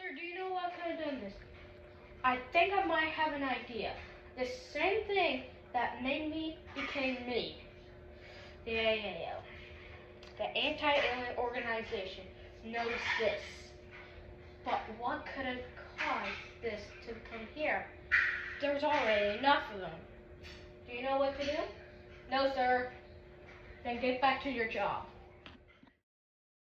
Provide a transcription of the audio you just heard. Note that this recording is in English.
Sir, do you know what could have done this? I think I might have an idea. The same thing that made me became me. The a.a.o. The anti-alien organization knows this. But what could have caused this to come here? There's already enough of them. Do you know what to do? No, sir. Then get back to your job.